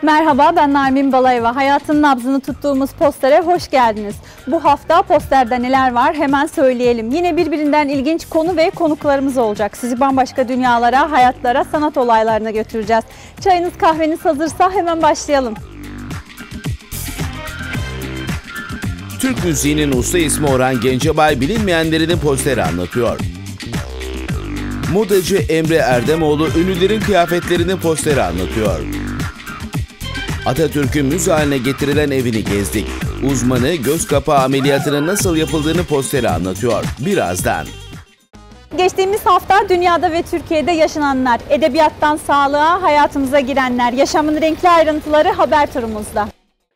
Merhaba, ben Nermin Balayeva. Hayatın nabzını tuttuğumuz postere hoş geldiniz. Bu hafta posterde neler var hemen söyleyelim. Yine birbirinden ilginç konu ve konuklarımız olacak. Sizi bambaşka dünyalara, hayatlara, sanat olaylarına götüreceğiz. Çayınız, kahveniz hazırsa hemen başlayalım. Türk müziğinin usta ismi Orhan Gencebay bilinmeyenlerinin posteri anlatıyor. Modacı Emre Erdemoğlu ünlülerin kıyafetlerinin posteri anlatıyor. Atatürk'ün müze haline getirilen evini gezdik. Uzmanı göz kapağı ameliyatının nasıl yapıldığını posteri anlatıyor. Birazdan. Geçtiğimiz hafta dünyada ve Türkiye'de yaşananlar, edebiyattan sağlığa, hayatımıza girenler, yaşamın renkli ayrıntıları haber turumuzda.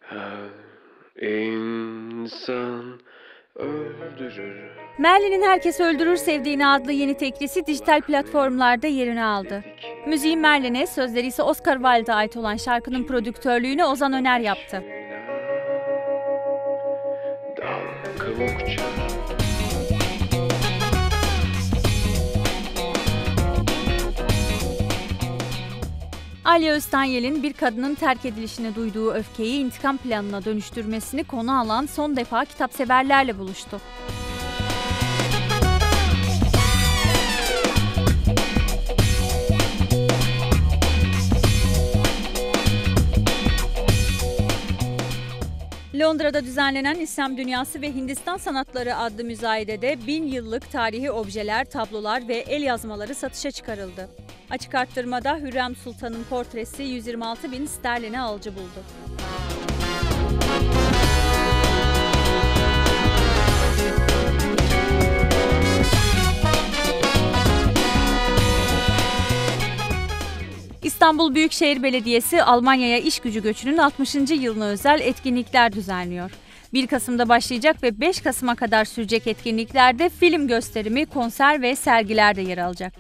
İnsan öldürür. Merlin'in Herkes Öldürür Sevdiğini adlı yeni teklisi dijital platformlarda yerini aldı. Müziği Merlin'e, sözleri ise Oscar Wilde'a ait olan şarkının prodüktörlüğünü Ozan Öner yaptı. Dal kavukça. Alya Öztanyel'in bir kadının terk edilişine duyduğu öfkeyi intikam planına dönüştürmesini konu alan son defa kitapseverlerle buluştu. Londra'da düzenlenen İslam Dünyası ve Hindistan Sanatları adlı müzayedede 1000 yıllık tarihi objeler, tablolar ve el yazmaları satışa çıkarıldı. Açık arttırmada Hürrem Sultan'ın portresi 126.000 sterline alıcı buldu. İstanbul Büyükşehir Belediyesi Almanya'ya iş gücü göçünün 60. yılına özel etkinlikler düzenliyor. 1 Kasım'da başlayacak ve 5 Kasım'a kadar sürecek etkinliklerde film gösterimi, konser ve sergiler de yer alacak.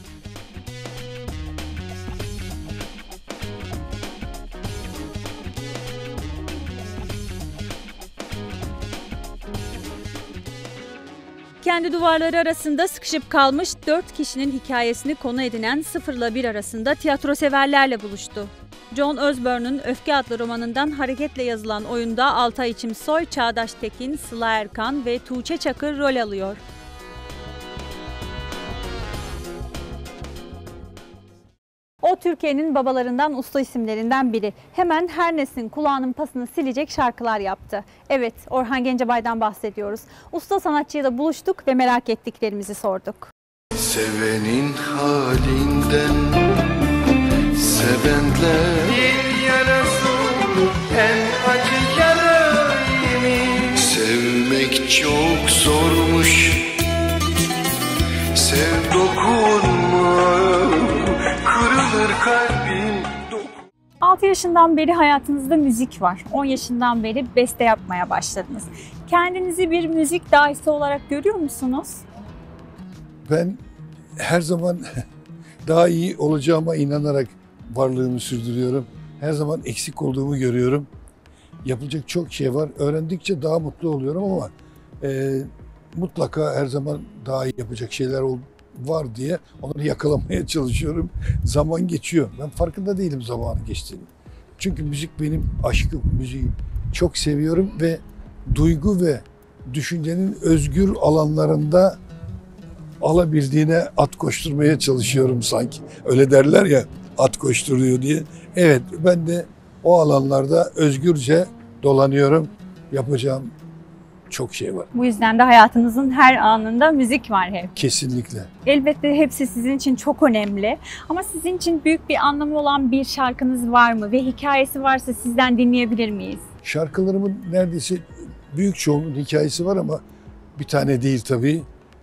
Kendi duvarları arasında sıkışıp kalmış 4 kişinin hikayesini konu edinen 0 ile 1 arasında tiyatro severlerle buluştu. John Osborne'un Öfke adlı romanından hareketle yazılan oyunda Altay İçimsoy, Çağdaş Tekin, Sıla Erkan ve Tuğçe Çakır rol alıyor. O Türkiye'nin babalarından, usta isimlerinden biri. Hemen her neslin kulağının pasını silecek şarkılar yaptı. Evet, Orhan Gencebay'dan bahsediyoruz. Usta sanatçıyla buluştuk ve merak ettiklerimizi sorduk. Sevenin halinden sevenler Yarası en acı yarayım. sevmek çok zormuş. Sev dokunma, kırılır kalbim. 6 yaşından beri hayatınızda müzik var. 10 yaşından beri beste yapmaya başladınız. Kendinizi bir müzik dahisi olarak görüyor musunuz? Ben her zaman daha iyi olacağıma inanarak varlığımı sürdürüyorum. Her zaman eksik olduğumu görüyorum. Yapılacak çok şey var. Öğrendikçe daha mutlu oluyorum ama mutlaka her zaman daha iyi yapacak şeyler var diye onları yakalamaya çalışıyorum. Zaman geçiyor. Ben farkında değilim zamanın geçtiğini. Çünkü müzik benim aşkım. Müziği çok seviyorum ve duygu ve düşüncenin özgür alanlarında alabildiğine at koşturmaya çalışıyorum sanki. Öyle derler ya, at koşturuyor diye. Evet, ben de o alanlarda özgürce dolanıyorum. Yapacağım çok şey var. Bu yüzden de hayatınızın her anında müzik var hep. Kesinlikle. Elbette hepsi sizin için çok önemli. Ama sizin için büyük bir anlamı olan bir şarkınız var mı? Ve hikayesi varsa sizden dinleyebilir miyiz? Şarkılarımın neredeyse büyük çoğunun hikayesi var ama bir tane değil tabii.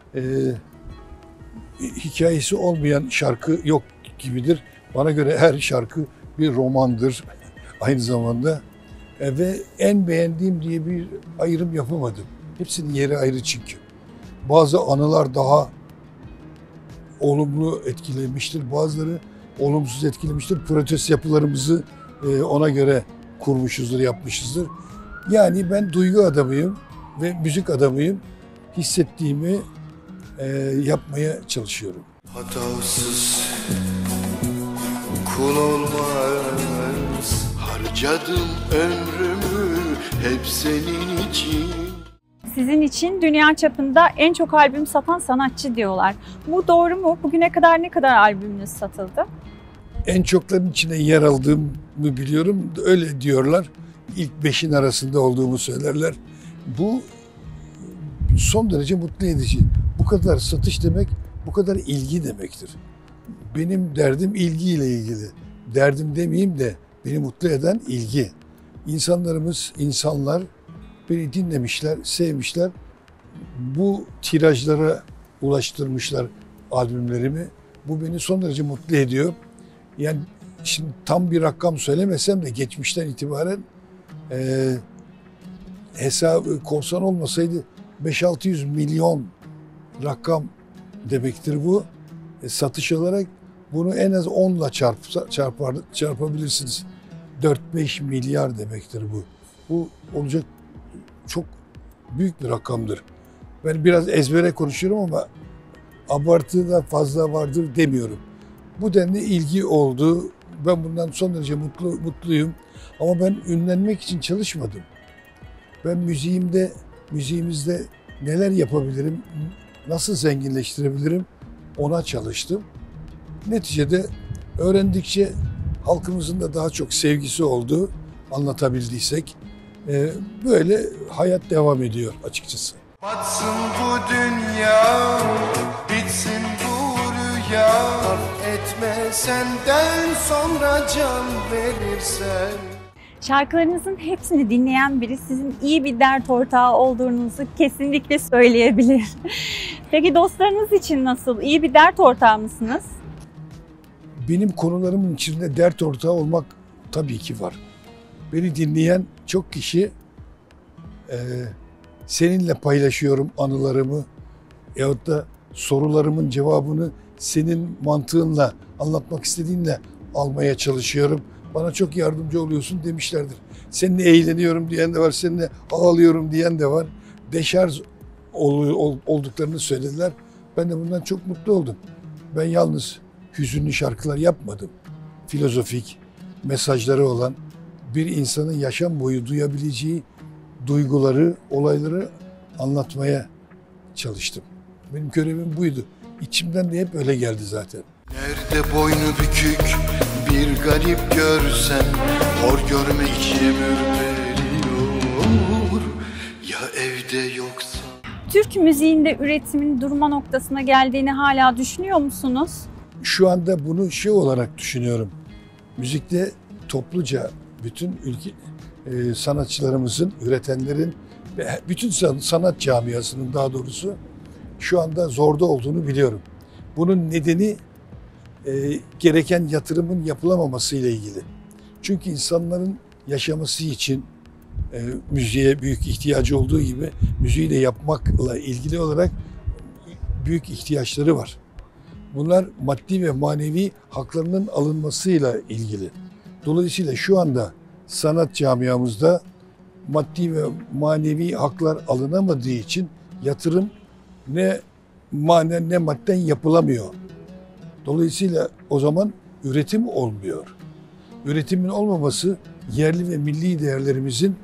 Hikayesi olmayan şarkı yok gibidir. Bana göre her şarkı bir romandır aynı zamanda. Ve en beğendiğim diye bir ayrım yapamadım. Hepsinin yeri ayrı çünkü. Bazı anılar daha olumlu etkilemiştir, bazıları olumsuz etkilemiştir. Protest yapılarımızı ona göre kurmuşuzdur, yapmışızdır. Yani ben duygu adamıyım ve müzik adamıyım. Hissettiğimi yapmaya çalışıyorum. Hatasız kul olmaz, harcansız Harcadım ömrümü hep senin için. Sizin için dünya çapında en çok albüm satan sanatçı diyorlar. Bu doğru mu? Bugüne kadar ne kadar albümünüz satıldı? En çokların içine yer aldığımı biliyorum. Öyle diyorlar. İlk 5'in arasında olduğumu söylerler. Bu son derece mutlu edici. Bu kadar satış demek, bu kadar ilgi demektir. Benim derdim ilgiyle ilgili. Derdim demeyeyim de beni mutlu eden ilgi. İnsanlar beni dinlemişler, sevmişler. Bu tirajlara ulaştırmışlar albümlerimi. Bu beni son derece mutlu ediyor. Yani şimdi tam bir rakam söylemesem de geçmişten itibaren hesabı korsan olmasaydı 5-600 milyon rakam demektir bu. Satış olarak bunu en az 10'la çarpabilirsiniz. 4-5 milyar demektir bu. Bu olacak çok büyük bir rakamdır. Ben biraz ezbere konuşuyorum ama abartı da fazla vardır demiyorum. Bu denli ilgi oldu. Ben bundan son derece mutluyum. Ama ben ünlenmek için çalışmadım. Ben müziğimizde neler yapabilirim, nasıl zenginleştirebilirim ona çalıştım. Neticede öğrendikçe halkımızın da daha çok sevgisi oldu, anlatabildiysek. Böyle hayat devam ediyor açıkçası. Batsın bu dünya, bitsin bu rüya. Etme senden sonra can verirsen. Şarkılarınızın hepsini dinleyen biri sizin iyi bir dert ortağı olduğunuzu kesinlikle söyleyebilir. Peki dostlarınız için nasıl? İyi bir dert ortağı mısınız? Benim konularımın içinde dert ortağı olmak tabii ki var. Beni dinleyen çok kişi seninle paylaşıyorum anılarımı yahut da sorularımın cevabını senin mantığınla, anlatmak istediğinle almaya çalışıyorum. Bana çok yardımcı oluyorsun demişlerdir. Seninle eğleniyorum diyen de var, seninle ağlıyorum diyen de var. Deşarj olduklarını söylediler. Ben de bundan çok mutlu oldum. Ben yalnız hüzünlü şarkılar yapmadım. Filozofik mesajları olan bir insanın yaşam boyu duyabileceği duyguları, olayları anlatmaya çalıştım. Benim görevim buydu. İçimden de hep öyle geldi zaten. Nerede boynu bükük bir garip görsen, hor görmek ürperiyor ya evde yoksa. Türk müziğinde üretimin durma noktasına geldiğini hala düşünüyor musunuz? Şu anda bunu olarak düşünüyorum. Müzikte topluca bütün sanatçılarımızın, üretenlerin ve bütün sanat camiasının daha doğrusu şu anda zorda olduğunu biliyorum. Bunun nedeni gereken yatırımın yapılamaması ile ilgili. Çünkü insanların yaşaması için müziğe büyük ihtiyacı olduğu gibi müziği de yapmakla ilgili olarak büyük ihtiyaçları var. Bunlar maddi ve manevi haklarının alınmasıyla ilgili. Dolayısıyla şu anda sanat camiamızda maddi ve manevi haklar alınamadığı için yatırım ne manen ne madden yapılamıyor. Dolayısıyla o zaman üretim olmuyor. Üretimin olmaması yerli ve milli değerlerimizin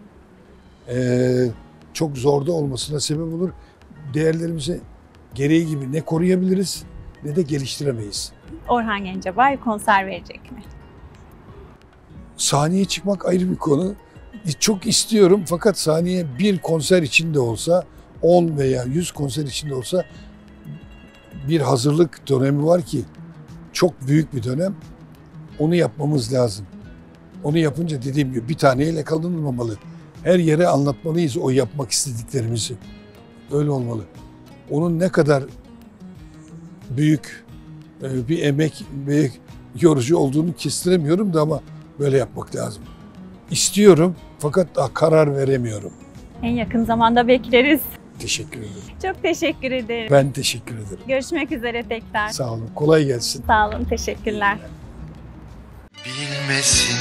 çok zorda olmasına sebep olur. Değerlerimizi gereği gibi ne koruyabiliriz ne de geliştiremeyiz. Orhan Gencebay konser verecek mi? Sahneye çıkmak ayrı bir konu. Çok istiyorum fakat sahneye bir konser içinde olsa, 10 veya 100 konser içinde olsa bir hazırlık dönemi var ki çok büyük bir dönem. Onu yapmamız lazım. Onu yapınca dediğim gibi bir taneyle kalınmamalı. Her yere anlatmalıyız o yapmak istediklerimizi. Öyle olmalı. Onun ne kadar büyük bir emek ve yorucu olduğunu kestiremiyorum da ama böyle yapmak lazım. İstiyorum fakat daha karar veremiyorum. En yakın zamanda bekleriz. Teşekkür ederim. Çok teşekkür ederim. Ben teşekkür ederim. Görüşmek üzere tekrar. Sağ olun. Kolay gelsin. Sağ olun. Teşekkürler. Bilmesin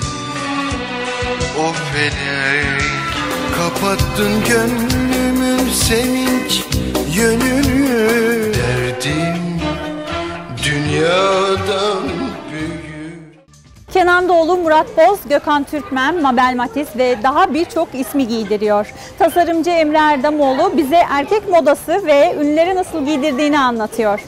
o felek, kapattın gönlümün sevinç yönünü. Derdim dünyadan büyük. Kenan Kenan Doğulu, Murat Boz, Gökhan Türkmen, Mabel Matiz ve daha birçok ismi giydiriyor. Tasarımcı Emre Erdamoğlu bize erkek modası ve ünlüleri nasıl giydirdiğini anlatıyor.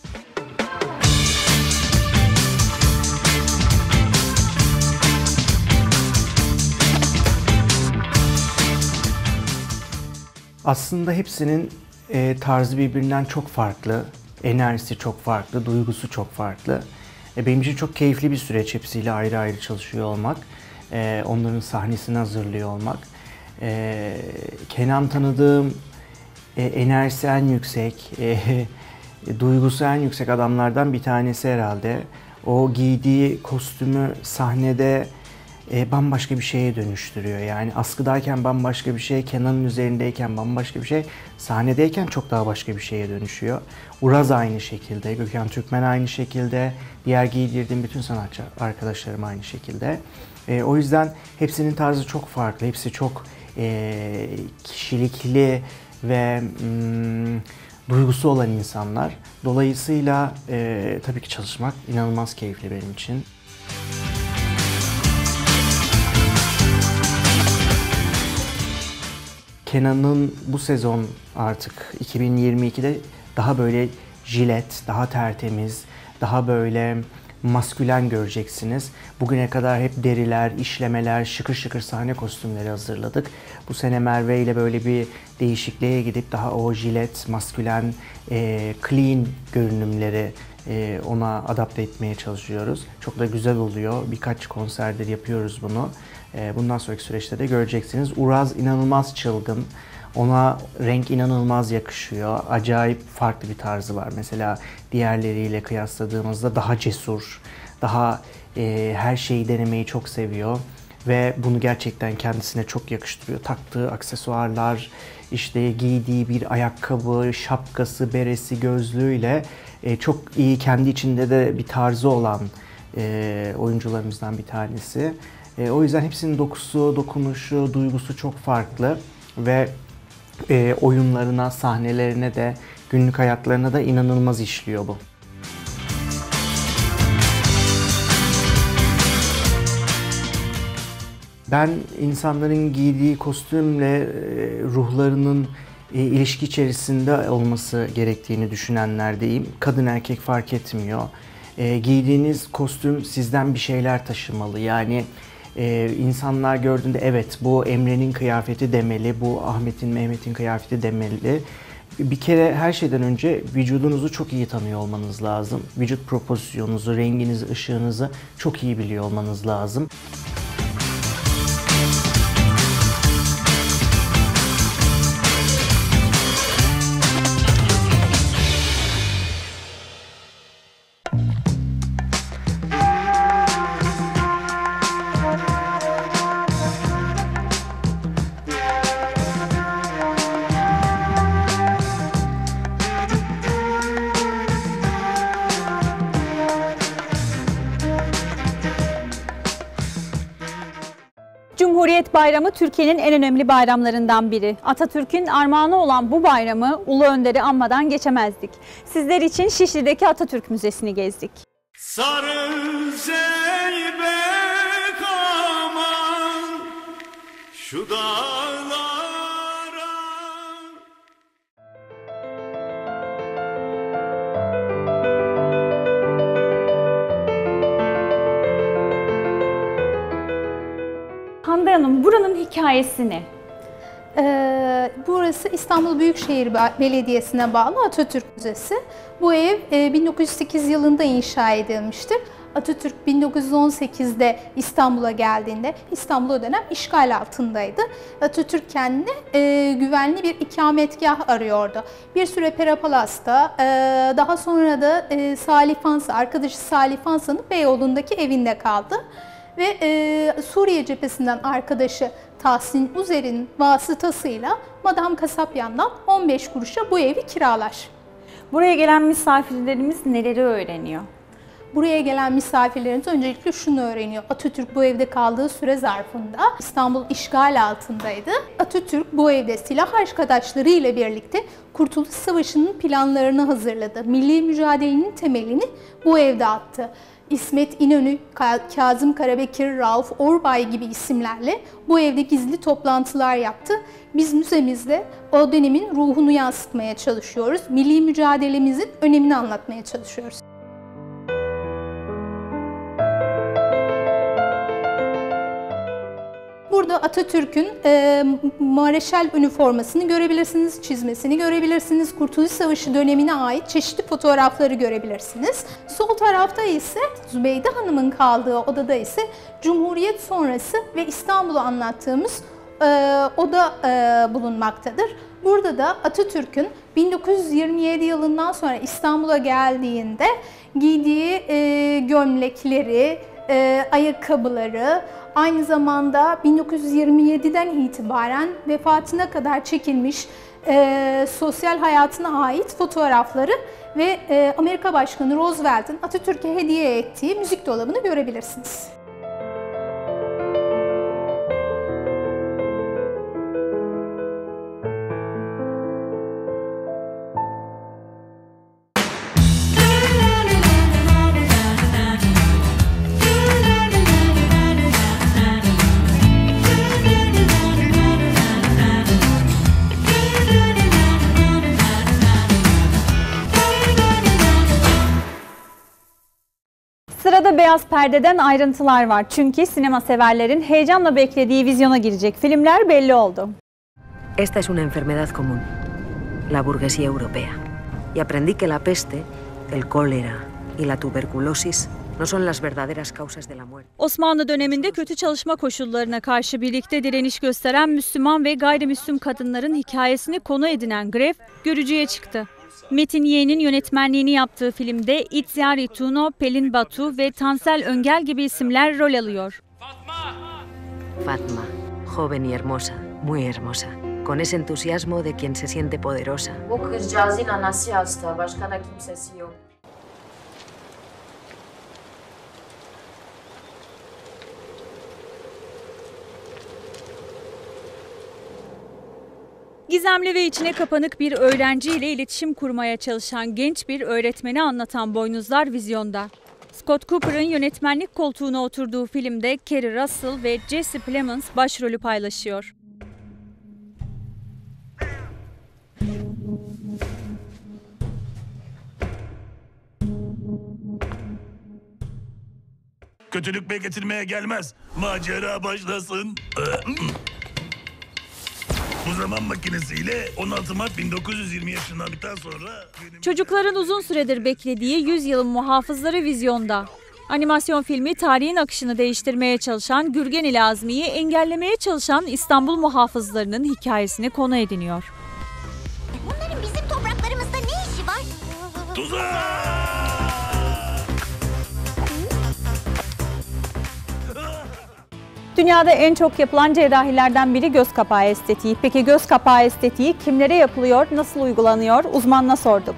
Aslında hepsinin tarzı birbirinden çok farklı, enerjisi çok farklı, duygusu çok farklı. Benim için çok keyifli bir süreç hepsiyle ayrı ayrı çalışıyor olmak, onların sahnesini hazırlıyor olmak. Kenan tanıdığım enerjisi en yüksek, duygusu en yüksek adamlardan bir tanesi herhalde. O giydiği kostümü sahnede bambaşka bir şeye dönüştürüyor. Yani askıdayken bambaşka bir şey, Kenan'ın üzerindeyken bambaşka bir şey, sahnedeyken çok daha başka bir şeye dönüşüyor. Uraz aynı şekilde, Gökhan Türkmen aynı şekilde, diğer giydirdiğim bütün sanatçı arkadaşlarım aynı şekilde. O yüzden hepsinin tarzı çok farklı, hepsi çok kişilikli ve duygusu olan insanlar. Dolayısıyla tabii ki çalışmak inanılmaz keyifli benim için. Kenan'ın bu sezon artık 2022'de daha böyle jilet, daha tertemiz, daha böyle maskülen göreceksiniz. Bugüne kadar hep deriler, işlemeler, şıkır şıkır sahne kostümleri hazırladık. Bu sene Merve ile böyle bir değişikliğe gidip daha o jilet, maskülen, clean görünümleri ona adapte etmeye çalışıyoruz. Çok da güzel oluyor. Birkaç konserdir yapıyoruz bunu. Bundan sonraki süreçte de göreceksiniz. Uraz inanılmaz çılgın. Ona renk inanılmaz yakışıyor. Acayip farklı bir tarzı var. Mesela diğerleriyle kıyasladığımızda daha cesur, daha her şeyi denemeyi çok seviyor. Ve bunu gerçekten kendisine çok yakıştırıyor. Taktığı aksesuarlar, işte giydiği bir ayakkabı, şapkası, beresi, gözlüğüyle çok iyi, kendi içinde de bir tarzı olan oyuncularımızdan bir tanesi. O yüzden hepsinin dokusu, dokunuşu, duygusu çok farklı ve oyunlarına, sahnelerine de, günlük hayatlarına da inanılmaz işliyor bu. Ben insanların giydiği kostümle ruhlarının ilişki içerisinde olması gerektiğini düşünenlerdeyim. Kadın erkek fark etmiyor. Giydiğiniz kostüm sizden bir şeyler taşımalı. Yani insanlar gördüğünde evet bu Emre'nin kıyafeti demeli, bu Ahmet'in, Mehmet'in kıyafeti demeli. Bir kere her şeyden önce vücudunuzu çok iyi tanıyor olmanız lazım. Vücut proporsiyonunuzu, renginizi, ışığınızı çok iyi biliyor olmanız lazım. Cumhuriyet Bayramı Türkiye'nin en önemli bayramlarından biri. Atatürk'ün armağanı olan bu bayramı Ulu Önder'i anmadan geçemezdik. Sizler için Şişli'deki Atatürk Müzesi'ni gezdik. Sarı zeybek aman şu dağlara. Hande Hanım, buranın hikayesi ne? Burası İstanbul Büyükşehir Belediyesi'ne bağlı Atatürk Müzesi. Bu ev 1908 yılında inşa edilmiştir. Atatürk 1918'de İstanbul'a geldiğinde İstanbul o dönem işgal altındaydı. Atatürk kendine güvenli bir ikametgah arıyordu. Bir süre Pera Palas'ta, daha sonra da Salih Fansa, arkadaşı Salih Fansa'nın Beyoğlu'ndaki evinde kaldı. Ve Suriye cephesinden arkadaşı Tahsin Uzer'in vasıtasıyla Madame Kasapyan'dan 15 kuruşa bu evi kiralar. Buraya gelen misafirlerimiz neleri öğreniyor? Buraya gelen misafirlerimiz öncelikle şunu öğreniyor. Atatürk bu evde kaldığı süre zarfında İstanbul işgal altındaydı. Atatürk bu evde silah arkadaşları ile birlikte Kurtuluş Savaşı'nın planlarını hazırladı. Milli mücadelenin temelini bu evde attı. İsmet İnönü, Kazım Karabekir, Rauf Orbay gibi isimlerle bu evde gizli toplantılar yaptı. Biz müzemizde o dönemin ruhunu yansıtmaya çalışıyoruz. Milli mücadelemizin önemini anlatmaya çalışıyoruz. Burada Atatürk'ün Mareşal üniformasını görebilirsiniz, çizmesini görebilirsiniz. Kurtuluş Savaşı dönemine ait çeşitli fotoğrafları görebilirsiniz. Sol tarafta ise Zübeyde Hanım'ın kaldığı odada ise Cumhuriyet sonrası ve İstanbul'u anlattığımız oda bulunmaktadır. Burada da Atatürk'ün 1927 yılından sonra İstanbul'a geldiğinde giydiği gömlekleri, ayakkabıları, aynı zamanda 1927'den itibaren vefatına kadar çekilmiş sosyal hayatına ait fotoğrafları ve Amerika Başkanı Roosevelt'in Atatürk'e hediye ettiği müzik dolabını görebilirsiniz. Sırada beyaz perdeden ayrıntılar var. Çünkü sinema severlerin heyecanla beklediği vizyona girecek filmler belli oldu. Esta es una enfermedad común, la burguesía europea. Y aprendí que la peste, el cólera y la tuberculosis no son las verdaderas causas de la muerte. Osmanlı döneminde kötü çalışma koşullarına karşı birlikte direniş gösteren Müslüman ve gayrimüslim kadınların hikayesini konu edinen Gref görücüye çıktı. Metin Yeğen'in yönetmenliğini yaptığı filmde İtziari Tuno, Pelin Batu ve Tansel Öngel gibi isimler rol alıyor. Fatma, joven y hermosa, muy hermosa, con ese entusiasmo de quien se siente poderosa. Bu kızcağızın anası hasta, başka da kimsesi yok. Gizemli ve içine kapanık bir öğrenciyle iletişim kurmaya çalışan genç bir öğretmeni anlatan Boynuzlar vizyonda. Scott Cooper'ın yönetmenlik koltuğuna oturduğu filmde Kerry Russell ve Jesse Plemons başrolü paylaşıyor. Kötülük bey getirmeye gelmez. Macera başlasın. Bu zaman makinesiyle 16 Mart 1920 yaşından sonra... Çocukların uzun süredir beklediği 100 yılın muhafızları vizyonda. Animasyon filmi tarihin akışını değiştirmeye çalışan Gürgen ile Azmi'yi engellemeye çalışan İstanbul muhafızlarının hikayesini konu ediniyor. Bunların bizim topraklarımızda ne işi var? Tuzak! Dünyada en çok yapılan cerrahilerden biri göz kapağı estetiği. Peki göz kapağı estetiği kimlere yapılıyor, nasıl uygulanıyor? Uzmanına sorduk.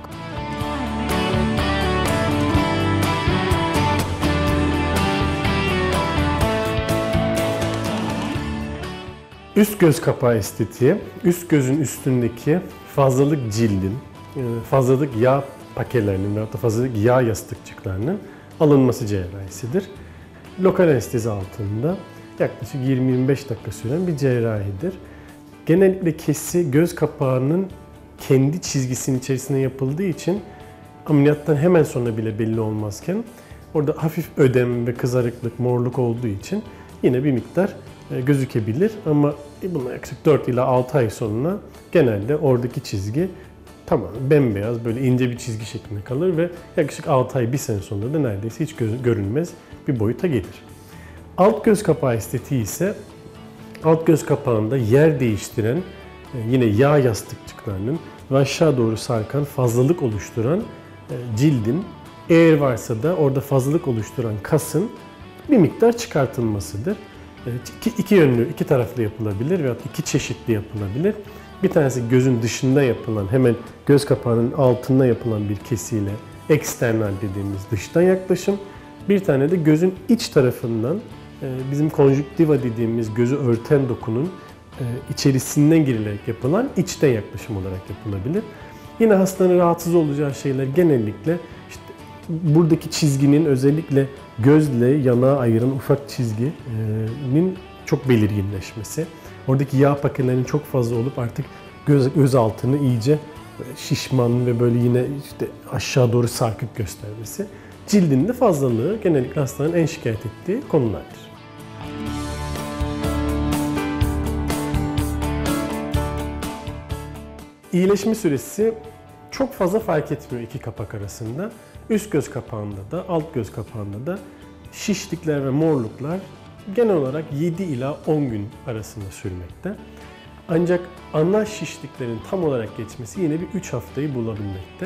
Üst göz kapağı estetiği, üst gözün üstündeki fazlalık cildin, fazlalık yağ pakelerinin veyahut da fazlalık yağ yastıkçıklarının alınması cerrahisidir. Lokal anestezi altında yaklaşık 20-25 dakika süren bir cerrahidir. Genellikle kesi göz kapağının kendi çizgisinin içerisine yapıldığı için ameliyattan hemen sonra bile belli olmazken orada hafif ödem ve kızarıklık, morluk olduğu için yine bir miktar gözükebilir ama bunun yaklaşık 4 ila 6 ay sonra genelde oradaki çizgi tamamen bembeyaz, böyle ince bir çizgi şeklinde kalır ve yaklaşık 6 ay, 1 sene sonra da neredeyse hiç görünmez bir boyuta gelir. Alt göz kapağı estetiği ise alt göz kapağında yer değiştiren yine yağ yastıkçıklarının ve aşağı doğru sarkan fazlalık oluşturan cildin, eğer varsa da orada fazlalık oluşturan kasın bir miktar çıkartılmasıdır. İki yönlü, iki taraflı yapılabilir veya iki çeşitli yapılabilir. Bir tanesi gözün dışında yapılan, hemen göz kapağının altında yapılan bir kesiyle eksternal dediğimiz dıştan yaklaşım. Bir tane de gözün iç tarafından bizim konjüktiva dediğimiz gözü örten dokunun içerisinden girilerek yapılan içten yaklaşım olarak yapılabilir. Yine hastanın rahatsız olacağı şeyler genellikle işte buradaki çizginin özellikle gözle yanağı ayıran ufak çizginin çok belirginleşmesi. Oradaki yağ pakelerinin çok fazla olup artık göz altını iyice şişman ve böyle yine işte aşağı doğru sarkık göstermesi. Cildin de fazlalığı genellikle hastanın en şikayet ettiği konulardır. İyileşme süresi çok fazla fark etmiyor iki kapak arasında. Üst göz kapağında da, alt göz kapağında da şişlikler ve morluklar genel olarak 7 ila 10 gün arasında sürmekte. Ancak ana şişliklerin tam olarak geçmesi yine bir 3 haftayı bulabilmekte.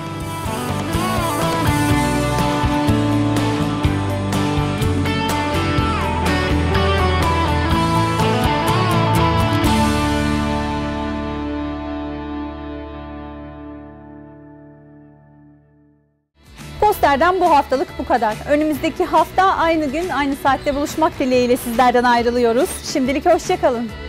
Posterden bu haftalık bu kadar. Önümüzdeki hafta aynı gün aynı saatte buluşmak dileğiyle sizlerden ayrılıyoruz. Şimdilik hoşça kalın.